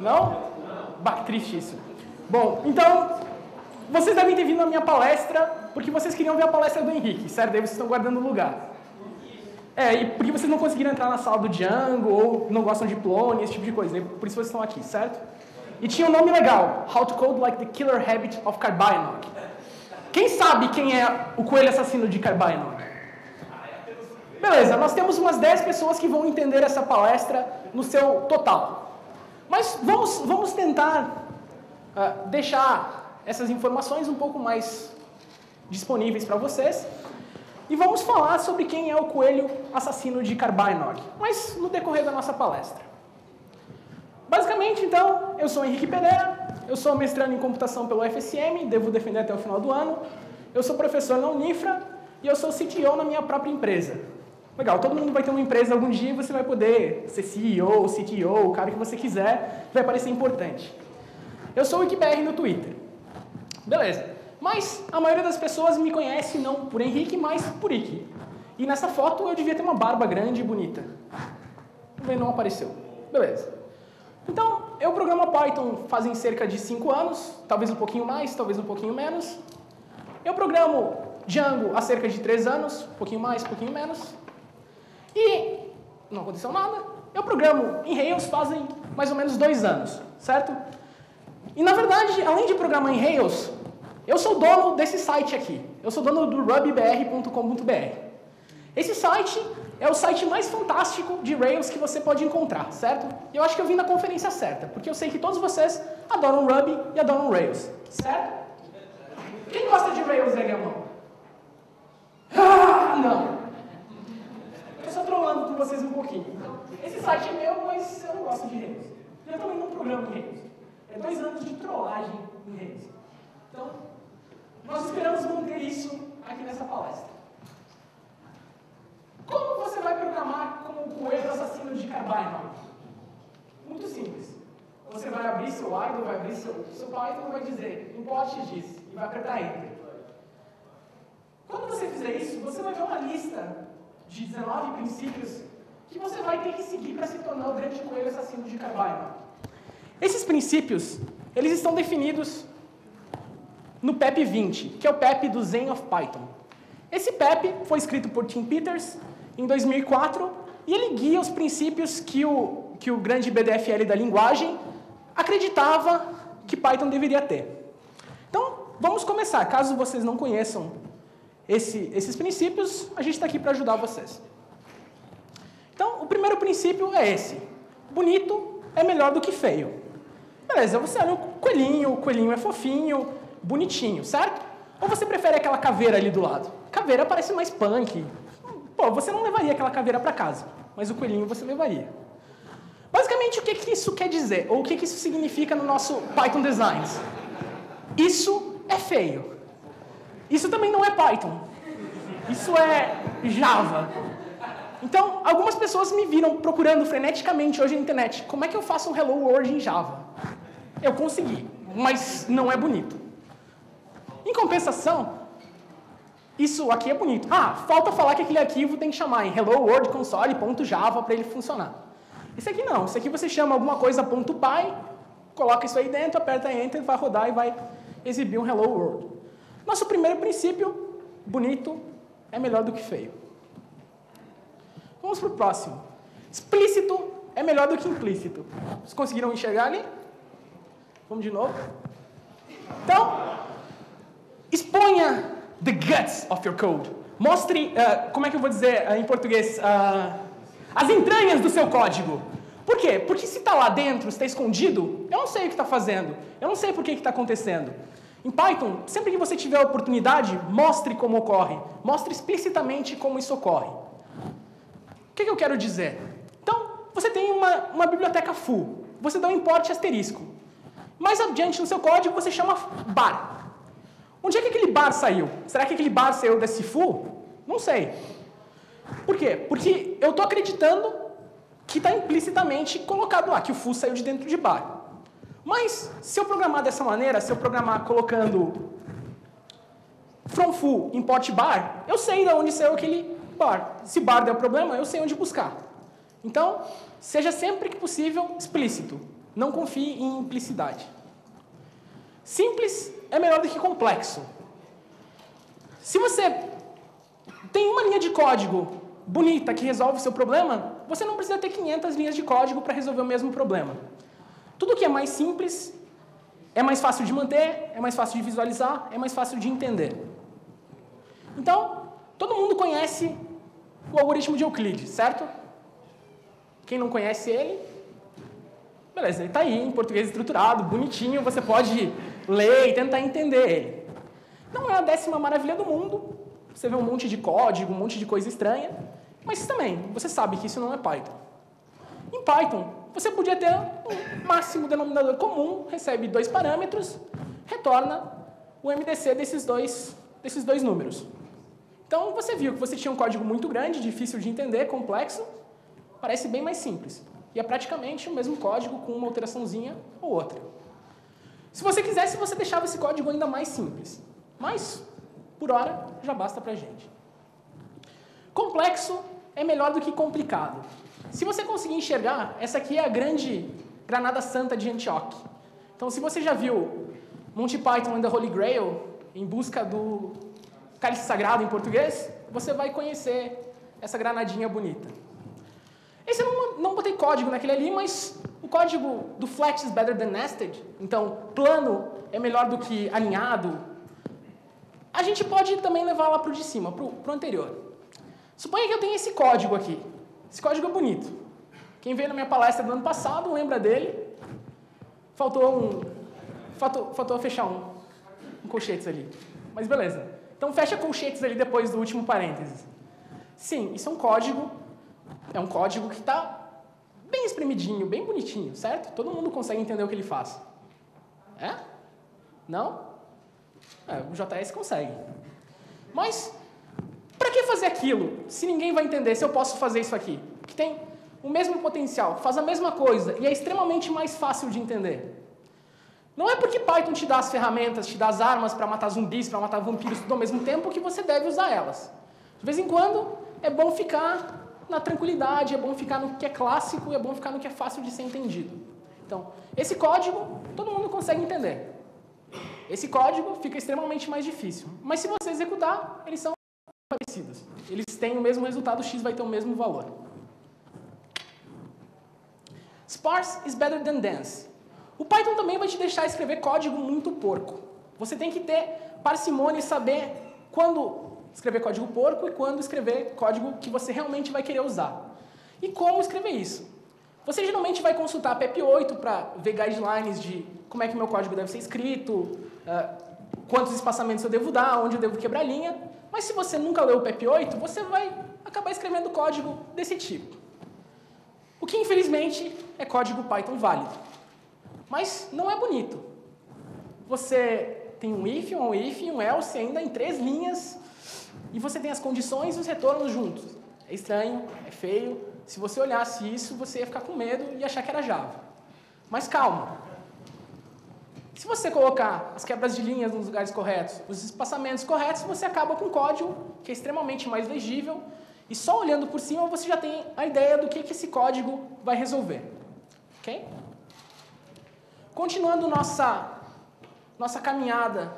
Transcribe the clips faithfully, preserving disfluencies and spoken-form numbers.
Não? Bah, triste isso. Bom, então, vocês devem ter vindo na minha palestra porque vocês queriam ver a palestra do Henrique, certo? Daí vocês estão guardando lugar. É, e porque vocês não conseguiram entrar na sala do Django, ou não gostam de Plone, esse tipo de coisa, né? Por isso vocês estão aqui, certo? E tinha um nome legal, How to Code Like the Killer Habit of Carbinock. Quem sabe quem é o coelho assassino de Carbinock? Beleza, nós temos umas dez pessoas que vão entender essa palestra no seu total. Mas vamos, vamos tentar uh, deixar essas informações um pouco mais disponíveis para vocês. E vamos falar sobre quem é o coelho assassino de Carbinock, mas no decorrer da nossa palestra. Basicamente, então, eu sou Henrique Pereira, eu sou mestrando em computação pelo U F S M, devo defender até o final do ano, eu sou professor na Unifra e eu sou C T O na minha própria empresa. Legal, todo mundo vai ter uma empresa algum dia e você vai poder ser C E O, C T O, o cara que você quiser, vai parecer importante. Eu sou o WikiBR no Twitter. Beleza. Mas a maioria das pessoas me conhece não por Henrique, mas por Ike. E nessa foto eu devia ter uma barba grande e bonita. Mas não apareceu. Beleza. Então, eu programo Python fazem cerca de cinco anos, talvez um pouquinho mais, talvez um pouquinho menos. Eu programo Django há cerca de três anos, um pouquinho mais, um pouquinho menos. E não aconteceu nada. Eu programo em Rails fazem mais ou menos dois anos, certo? E na verdade, além de programar em Rails, eu sou dono desse site aqui. Eu sou dono do ruby b r ponto com ponto b r. Esse site é o site mais fantástico de Rails que você pode encontrar, certo? E eu acho que eu vim na conferência certa, porque eu sei que todos vocês adoram Ruby e adoram Rails, certo? Quem gosta de Rails, ergue a mão. Ah, não. Estou só trolando com vocês um pouquinho. Esse site é meu, mas eu não gosto de Rails. Eu também não programo em Rails. É dois anos de trollagem em Rails. Então, nós esperamos manter isso aqui nessa palestra. Como você vai programar como o coelho assassino de Carbinock? Muito simples. Você vai abrir seu idle, vai abrir seu, seu Python e vai dizer import x e vai apertar Enter. Quando você fizer isso, você vai ver uma lista de dezenove princípios que você vai ter que seguir para se tornar o grande coelho assassino de Carbinock. Esses princípios, eles estão definidos no P E P vinte, que é o P E P do Zen of Python. Esse P E P foi escrito por Tim Peters em dois mil e quatro e ele guia os princípios que o, que o grande B D F L da linguagem acreditava que Python deveria ter. Então, vamos começar. Caso vocês não conheçam esse, esses princípios, a gente está aqui para ajudar vocês. Então, o primeiro princípio é esse. Bonito é melhor do que feio. Beleza, você olha o coelhinho, o coelhinho é fofinho, bonitinho, certo? Ou você prefere aquela caveira ali do lado? Caveira parece mais punk. Pô, você não levaria aquela caveira para casa, mas o coelhinho você levaria. Basicamente, o que, que isso quer dizer? Ou o que, que isso significa no nosso Python Designs? Isso é feio. Isso também não é Python. Isso é Java. Então, algumas pessoas me viram procurando freneticamente hoje na internet. Como é que eu faço um Hello World em Java? Eu consegui, mas não é bonito. Em compensação, isso aqui é bonito. Ah, falta falar que aquele arquivo tem que chamar em hello world console.java para ele funcionar. Esse aqui não. Esse aqui você chama alguma coisa .py, coloca isso aí dentro, aperta Enter, vai rodar e vai exibir um hello world. Nosso primeiro princípio, bonito, é melhor do que feio. Vamos para o próximo. Explícito é melhor do que implícito. Vocês conseguiram enxergar ali? Vamos de novo. Então, exponha the guts of your code. Mostre, uh, como é que eu vou dizer uh, em português, uh, as entranhas do seu código. Por quê? Porque se está lá dentro, se está escondido, eu não sei o que está fazendo. Eu não sei por que está acontecendo. Em Python, sempre que você tiver a oportunidade, mostre como ocorre. Mostre explicitamente como isso ocorre. O que, que eu quero dizer? Então, você tem uma, uma biblioteca full. Você dá um import asterisco. Mais adiante no seu código, você chama bar. Onde é que aquele bar saiu? Será que aquele bar saiu desse full? Não sei. Por quê? Porque eu estou acreditando que está implicitamente colocado lá, que o full saiu de dentro de bar. Mas, se eu programar dessa maneira, se eu programar colocando from full import bar, eu sei de onde saiu aquele bar. Se bar der problema, eu sei onde buscar. Então, seja sempre que possível explícito. Não confie em implicidade. Simples é melhor do que complexo. Se você tem uma linha de código bonita que resolve o seu problema, você não precisa ter quinhentas linhas de código para resolver o mesmo problema. Tudo que é mais simples é mais fácil de manter, é mais fácil de visualizar, é mais fácil de entender. Então, todo mundo conhece o algoritmo de Euclides, certo? Quem não conhece ele, beleza, ele está aí em português estruturado, bonitinho, você pode ler e tentar entender ele. Não é a décima maravilha do mundo, você vê um monte de código, um monte de coisa estranha, mas também, você sabe que isso não é Python. Em Python, você podia ter um máximo denominador comum, recebe dois parâmetros, retorna o M D C desses dois, desses dois números. Então, você viu que você tinha um código muito grande, difícil de entender, complexo, parece bem mais simples. E é praticamente o mesmo código com uma alteraçãozinha ou outra. Se você quisesse, você deixava esse código ainda mais simples. Mas, por hora, já basta pra gente. Complexo é melhor do que complicado. Se você conseguir enxergar, essa aqui é a grande granada santa de Antioch. Então, se você já viu Monty Python and the Holy Grail, em busca do cálice sagrado em português, você vai conhecer essa granadinha bonita. Esse eu não, não botei código naquele ali, mas o código do flat is better than nested, então plano é melhor do que alinhado, a gente pode também levar lá para o de cima, para o anterior. Suponha que eu tenho esse código aqui. Esse código é bonito. Quem veio na minha palestra do ano passado lembra dele. Faltou um... Faltou, faltou fechar um, um colchetes ali. Mas beleza. Então fecha colchetes ali depois do último parênteses. Sim, isso é um código. É um código que está bem espremidinho, bem bonitinho, certo? Todo mundo consegue entender o que ele faz. É? Não? É, o J S consegue. Mas... para que fazer aquilo, se ninguém vai entender, se eu posso fazer isso aqui? Que tem o mesmo potencial, faz a mesma coisa e é extremamente mais fácil de entender. Não é porque Python te dá as ferramentas, te dá as armas para matar zumbis, para matar vampiros tudo ao mesmo tempo que você deve usar elas. De vez em quando, é bom ficar na tranquilidade, é bom ficar no que é clássico, é bom ficar no que é fácil de ser entendido. Então, esse código, todo mundo consegue entender. Esse código fica extremamente mais difícil. Mas se você executar, eles são parecidos. Eles têm o mesmo resultado, x vai ter o mesmo valor. Sparse is better than dense. O Python também vai te deixar escrever código muito porco. Você tem que ter parcimônia e saber quando escrever código porco e quando escrever código que você realmente vai querer usar. E como escrever isso? Você geralmente vai consultar a P E P oito para ver guidelines de como é que o meu código deve ser escrito, uh, quantos espaçamentos eu devo dar, onde eu devo quebrar a linha. Mas se você nunca leu o P E P oito, você vai acabar escrevendo código desse tipo. O que, infelizmente, é código Python válido. Mas não é bonito. Você tem um if, um if e um else ainda em três linhas, e você tem as condições e os retornos juntos. É estranho, é feio. Se você olhasse isso, você ia ficar com medo e achar que era Java. Mas calma. Se você colocar as quebras de linhas nos lugares corretos, os espaçamentos corretos, você acaba com um código que é extremamente mais legível, e só olhando por cima você já tem a ideia do que, que esse código vai resolver. Ok? Continuando nossa, nossa caminhada.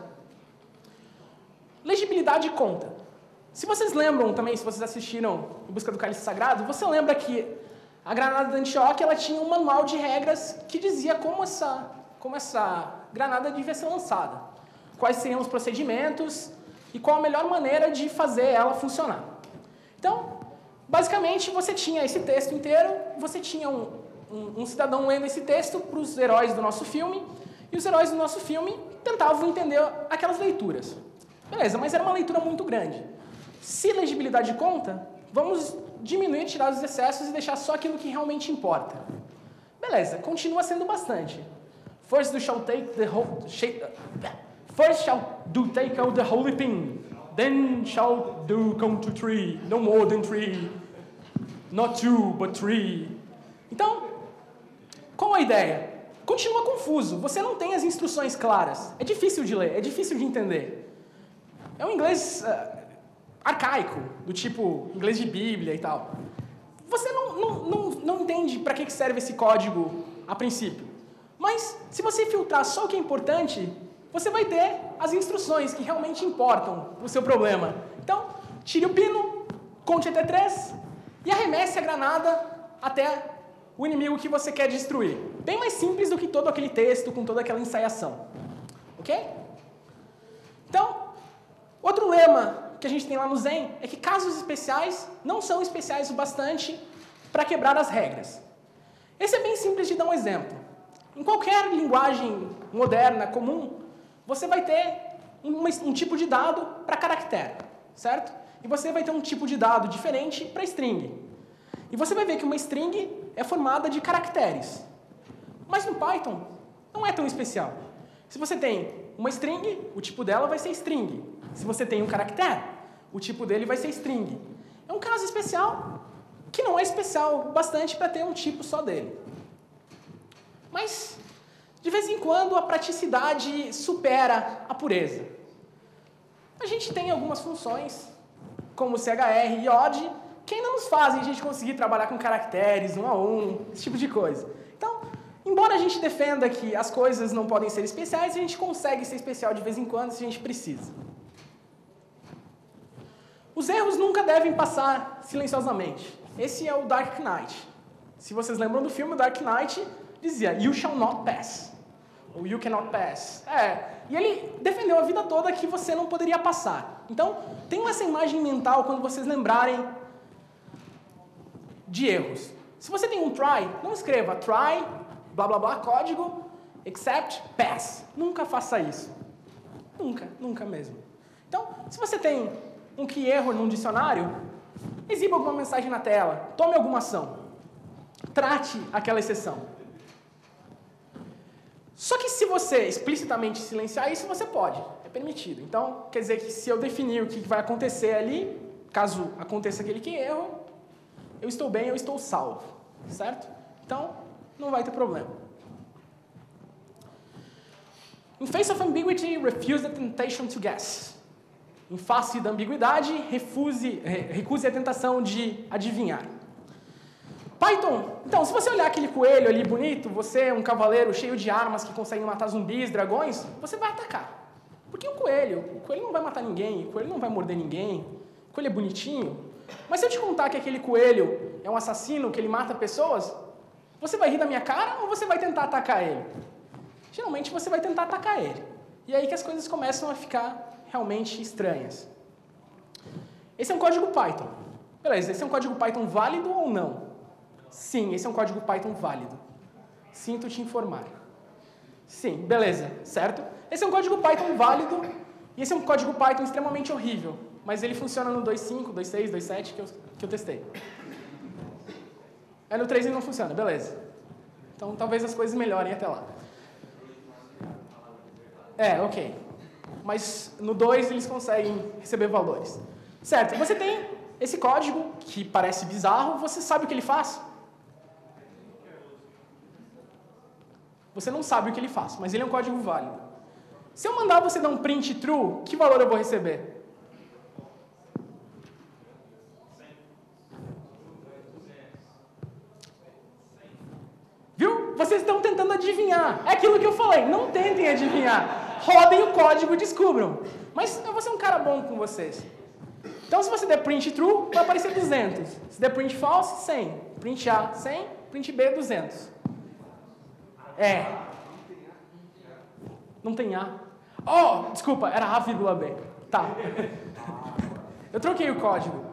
Legibilidade conta. Se vocês lembram também, se vocês assistiram Em Busca do Cálice Sagrado, você lembra que a granada da Antioch ela tinha um manual de regras que dizia como essa, como essa granada devia ser lançada. Quais seriam os procedimentos e qual a melhor maneira de fazer ela funcionar. Então, basicamente, você tinha esse texto inteiro, você tinha um, um, um cidadão lendo esse texto para os heróis do nosso filme, e os heróis do nosso filme tentavam entender aquelas leituras. Beleza, mas era uma leitura muito grande. Se legibilidade conta, vamos diminuir, tirar os excessos e deixar só aquilo que realmente importa. Beleza, continua sendo bastante. First do shall take the whole... First shall do take out the holy thing. Then shall do come to three. No more than three. Not two, but three. Então, qual a ideia? Continua confuso. Você não tem as instruções claras. É difícil de ler, é difícil de entender. É um inglês uh, arcaico, do tipo inglês de Bíblia e tal. Você não, não, não, não entende para que serve esse código a princípio. Mas, se você filtrar só o que é importante, você vai ter as instruções que realmente importam para o seu problema. Então, tire o pino, conte até três e arremesse a granada até o inimigo que você quer destruir. Bem mais simples do que todo aquele texto com toda aquela ensaiação. Ok? Então, outro lema que a gente tem lá no Zen é que casos especiais não são especiais o bastante para quebrar as regras. Esse é bem simples de dar um exemplo. Em qualquer linguagem moderna, comum, você vai ter um, um tipo de dado para caractere, certo? E você vai ter um tipo de dado diferente para string. E você vai ver que uma string é formada de caracteres. Mas no Python, não é tão especial. Se você tem uma string, o tipo dela vai ser string. Se você tem um caractere, o tipo dele vai ser string. É um caso especial que não é especial bastante para ter um tipo só dele. Mas, de vez em quando, a praticidade supera a pureza. A gente tem algumas funções, como C H R e O D, que ainda nos fazem a gente conseguir trabalhar com caracteres, um a um, esse tipo de coisa. Então, embora a gente defenda que as coisas não podem ser especiais, a gente consegue ser especial de vez em quando se a gente precisa. Os erros nunca devem passar silenciosamente. Esse é o Dark Knight. Se vocês lembram do filme, o Dark Knight dizia, you shall not pass. Ou you cannot pass. É, e ele defendeu a vida toda que você não poderia passar. Então, tenham essa imagem mental quando vocês lembrarem de erros. Se você tem um try, não escreva try, blá blá blá, código, except, pass. Nunca faça isso. Nunca, nunca mesmo. Então, se você tem um key error num dicionário, exiba alguma mensagem na tela, tome alguma ação. Trate aquela exceção. Só que se você explicitamente silenciar isso, você pode. É permitido. Então, quer dizer que se eu definir o que vai acontecer ali, caso aconteça aquele key erro, eu estou bem, eu estou salvo. Certo? Então, não vai ter problema. In face of ambiguity, refuse the temptation to guess. Em face da ambiguidade, refuse, recuse a tentação de adivinhar. Python, então, se você olhar aquele coelho ali bonito, você é um cavaleiro cheio de armas que consegue matar zumbis, dragões, você vai atacar. Porque o coelho, o coelho não vai matar ninguém, o coelho não vai morder ninguém, o coelho é bonitinho. Mas se eu te contar que aquele coelho é um assassino, que ele mata pessoas, você vai rir da minha cara ou você vai tentar atacar ele? Geralmente você vai tentar atacar ele. E é aí que as coisas começam a ficar realmente estranhas. Esse é um código Python. Beleza, esse é um código Python válido ou não? Sim, esse é um código Python válido. Sinto te informar. Sim, beleza, certo? Esse é um código Python válido e esse é um código Python extremamente horrível, mas ele funciona no dois ponto cinco, dois ponto seis, dois ponto sete que eu, que eu testei. É no três ele não funciona, beleza. Então talvez as coisas melhorem até lá. É, ok. Mas no dois eles conseguem receber valores. Certo, você tem esse código que parece bizarro, você sabe o que ele faz? Você não sabe o que ele faz, mas ele é um código válido. Se eu mandar você dar um print true, que valor eu vou receber? Viu? Vocês estão tentando adivinhar. É aquilo que eu falei, não tentem adivinhar. Rodem o código e descubram. Mas eu vou ser um cara bom com vocês. Então, se você der print true, vai aparecer duzentos. Se der print false, cem. Print A, cem. Print B, duzentos. É. Não tem A. Oh, desculpa, era A, vírgula B. Tá. Eu troquei o código.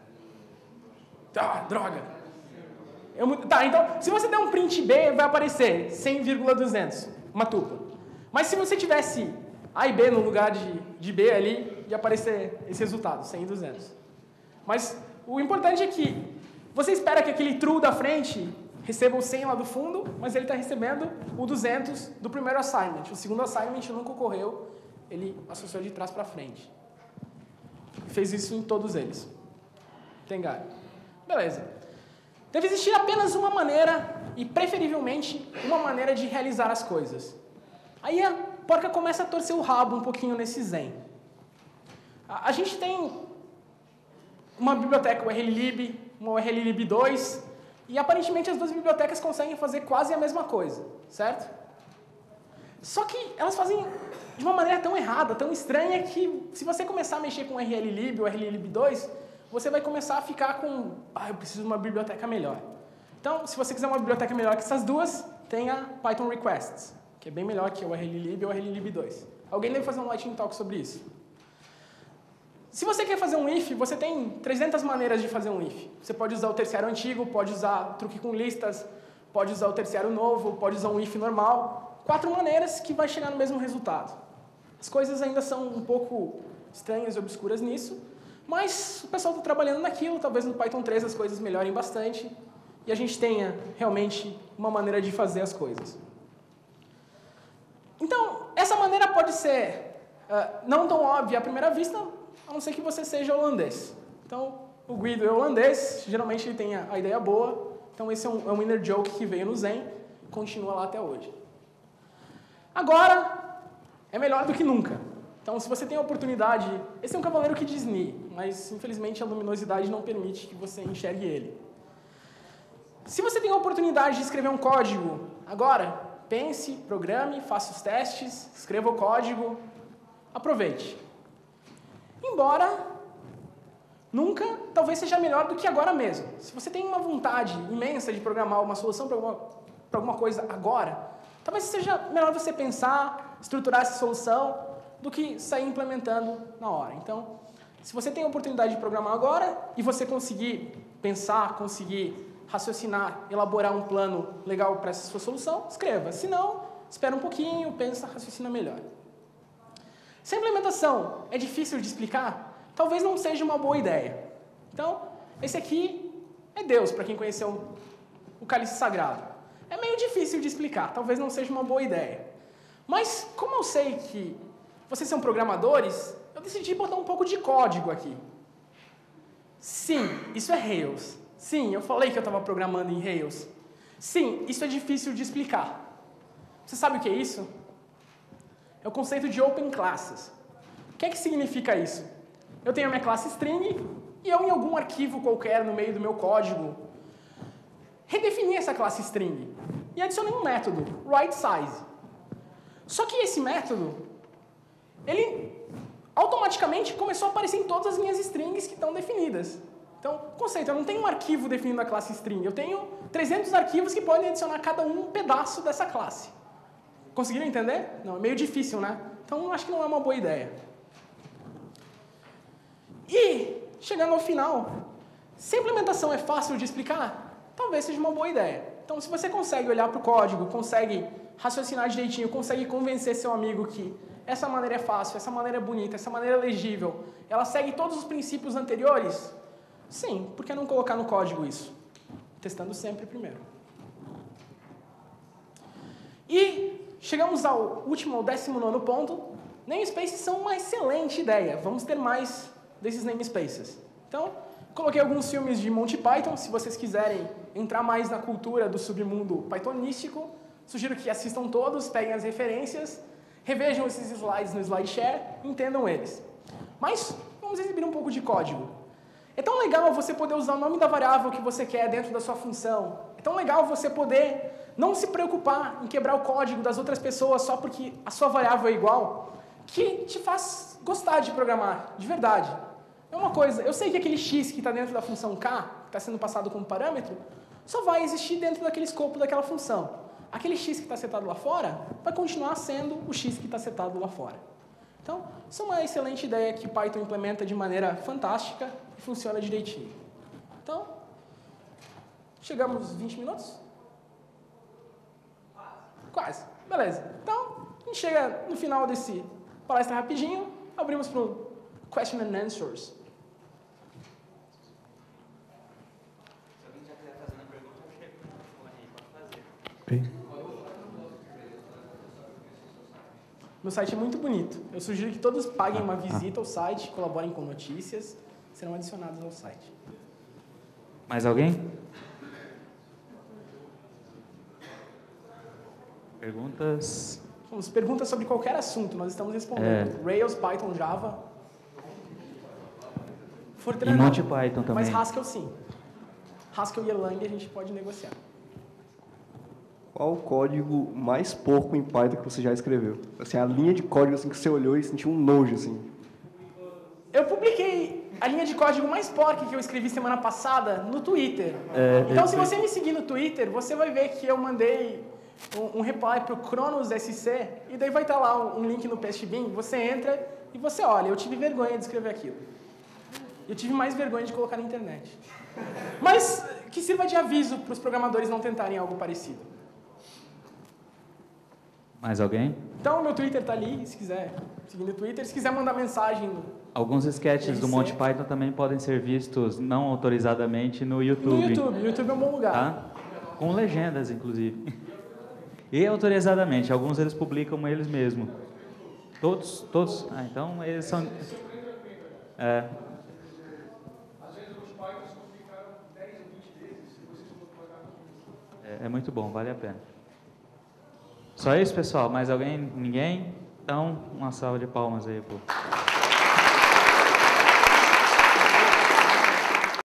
Ah, droga. Eu, tá, então, se você der um print B, vai aparecer cem vírgula duzentos. Uma tupla. Mas se você tivesse A e B no lugar de, de B ali, ia aparecer esse resultado, cem e duzentos. Mas o importante é que você espera que aquele true da frente receba o cem lá do fundo, mas ele está recebendo o duzentos do primeiro assignment. O segundo assignment nunca ocorreu, ele associou de trás para frente. Fez isso em todos eles. Tengar. Beleza. Deve existir apenas uma maneira, e preferivelmente uma maneira de realizar as coisas. Aí a porca começa a torcer o rabo um pouquinho nesse Zen. A, a gente tem uma biblioteca, o R L lib, uma O R L lib dois, e aparentemente as duas bibliotecas conseguem fazer quase a mesma coisa, certo? Só que elas fazem de uma maneira tão errada, tão estranha, que se você começar a mexer com R L lib ou R L lib dois, você vai começar a ficar com, ah, eu preciso de uma biblioteca melhor. Então, se você quiser uma biblioteca melhor que essas duas, tem a Python Requests, que é bem melhor que o R L lib ou o R L lib dois. Alguém deve fazer um Lightning Talk sobre isso. Se você quer fazer um if, você tem trezentas maneiras de fazer um if. Você pode usar o terciário antigo, pode usar truque com listas, pode usar o terciário novo, pode usar um if normal. Quatro maneiras que vai chegar no mesmo resultado. As coisas ainda são um pouco estranhas e obscuras nisso, mas o pessoal está trabalhando naquilo, talvez no Python três as coisas melhorem bastante e a gente tenha realmente uma maneira de fazer as coisas. Então, essa maneira pode ser uh, não tão óbvia à primeira vista, a não ser que você seja holandês. Então, o Guido é holandês, geralmente ele tem a, a ideia boa, então esse é um, é um inner joke que veio no Zen, continua lá até hoje. Agora, é melhor do que nunca. Então, se você tem a oportunidade... Esse é um cavaleiro que diz Ni, mas, infelizmente, a luminosidade não permite que você enxergue ele. Se você tem a oportunidade de escrever um código agora, pense, programe, faça os testes, escreva o código, aproveite. Embora, nunca, talvez seja melhor do que agora mesmo. Se você tem uma vontade imensa de programar uma solução para alguma, para alguma coisa agora, talvez seja melhor você pensar, estruturar essa solução, do que sair implementando na hora. Então, se você tem a oportunidade de programar agora e você conseguir pensar, conseguir raciocinar, elaborar um plano legal para essa sua solução, escreva. Se não, espera um pouquinho, pensa, raciocina melhor. Se a implementação é difícil de explicar, talvez não seja uma boa ideia. Então, esse aqui é Deus, para quem conheceu o cálice sagrado. É meio difícil de explicar, talvez não seja uma boa ideia. Mas, como eu sei que vocês são programadores, eu decidi botar um pouco de código aqui. Sim, isso é Rails. Sim, eu falei que eu estava programando em Rails. Sim, isso é difícil de explicar. Você sabe o que é isso? É o conceito de Open Classes. O que é que significa isso? Eu tenho a minha classe string e eu, em algum arquivo qualquer no meio do meu código, redefini essa classe string e adicionei um método, WriteSize. Só que esse método, ele automaticamente começou a aparecer em todas as minhas strings que estão definidas. Então, conceito, eu não tenho um arquivo definindo a classe string, eu tenho trezentos arquivos que podem adicionar cada um um pedaço dessa classe. Conseguiram entender? Não, é meio difícil, né? Então, acho que não é uma boa ideia. E, chegando ao final, se a implementação é fácil de explicar, talvez seja uma boa ideia. Então, se você consegue olhar para o código, consegue raciocinar direitinho, consegue convencer seu amigo que essa maneira é fácil, essa maneira é bonita, essa maneira é legível, ela segue todos os princípios anteriores, sim, por que não colocar no código isso? Testando sempre primeiro. E chegamos ao último, ao décimo nono ponto. Namespaces são uma excelente ideia. Vamos ter mais desses namespaces. Então, coloquei alguns filmes de Monty Python. Se vocês quiserem entrar mais na cultura do submundo pythonístico, sugiro que assistam todos, peguem as referências, revejam esses slides no SlideShare e entendam eles. Mas, vamos exibir um pouco de código. É tão legal você poder usar o nome da variável que você quer dentro da sua função. É tão legal você poder não se preocupar em quebrar o código das outras pessoas só porque a sua variável é igual, que te faz gostar de programar, de verdade. É uma coisa, eu sei que aquele x que está dentro da função k, que está sendo passado como parâmetro, só vai existir dentro daquele escopo daquela função. Aquele x que está setado lá fora vai continuar sendo o x que está setado lá fora. Então, isso é uma excelente ideia que Python implementa de maneira fantástica e funciona direitinho. Então, chegamos aos vinte minutos? Quase. Beleza. Então, a gente chega no final desse palestra rapidinho, abrimos para o Question and Answers. Se alguém já quiser fazer uma pergunta, eu chego com o aí, pode fazer. Okay. Meu site é muito bonito. Eu sugiro que todos paguem uma visita ao site, colaborem com notícias, serão adicionados ao site. Mais alguém? Perguntas? Vamos, perguntas sobre qualquer assunto, nós estamos respondendo. É. Rails, Python, Java. Fortran, e Monty Python também. Mas Haskell sim. Haskell e Erlang a gente pode negociar. Qual o código mais porco em Python que você já escreveu? Assim, a linha de código assim, que você olhou e sentiu um nojo, assim. Eu publiquei a linha de código mais porca que eu escrevi semana passada no Twitter. É, então, eu- se você me seguir no Twitter, você vai ver que eu mandei um, um reply pro Cronos S C, e daí vai estar lá um, um link no PastBin, você entra e você olha. Eu tive vergonha de escrever aquilo. Eu tive mais vergonha de colocar na internet. Mas que sirva de aviso para os programadores não tentarem algo parecido. Mais alguém? Então, meu Twitter tá ali, se quiser seguir no Twitter. Se quiser mandar mensagem... Alguns sketches do Deve Monty ser. Python também podem ser vistos não autorizadamente no YouTube. No YouTube. O YouTube é um bom lugar. Tá? Com legendas, inclusive. E autorizadamente. Alguns eles publicam eles mesmos. Todos? Todos? Ah, então eles são... É. É, é muito bom, vale a pena. Só isso, pessoal? Mais alguém? Ninguém? Então, uma salva de palmas aí, pô.